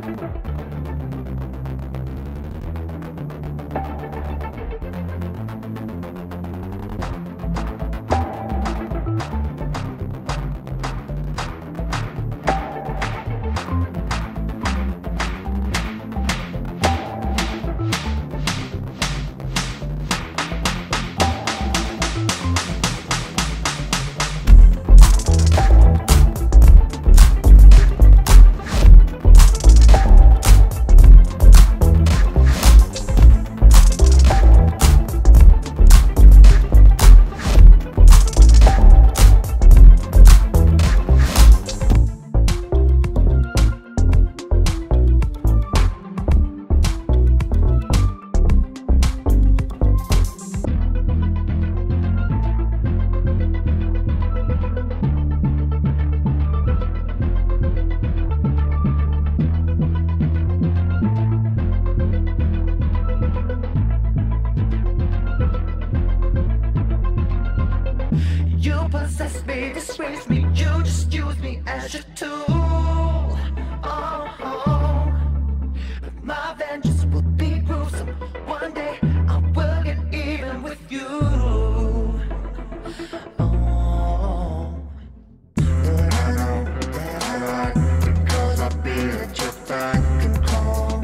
Possess me, disgrace me, you just use me as your tool. Oh, my vengeance will be gruesome. One day I will get even with you. Oh, but I know that I like because I'll be at your beck and call.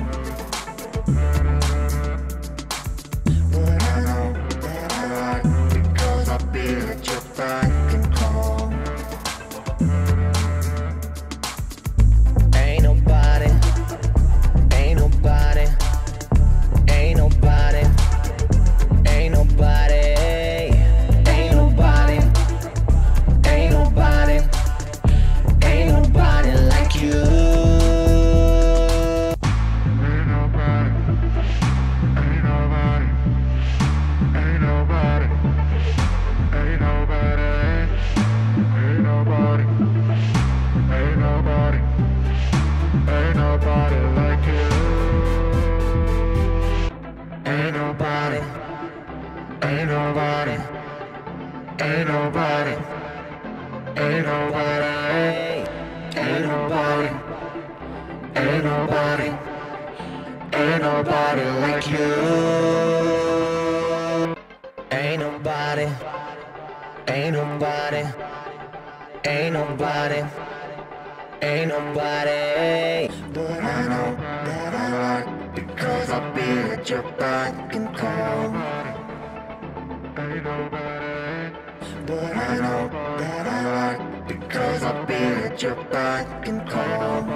But I know that I like because I'll be at your beck. Ain't nobody, ain't nobody, ain't nobody, ain't nobody, ain't nobody, ain't nobody like you. Ain't nobody, ain't nobody, ain't nobody, ain't nobody. But I know that I like because I'll be at your beck and call. Ain't nobody. But I know that I like because I'll be at your beck and call.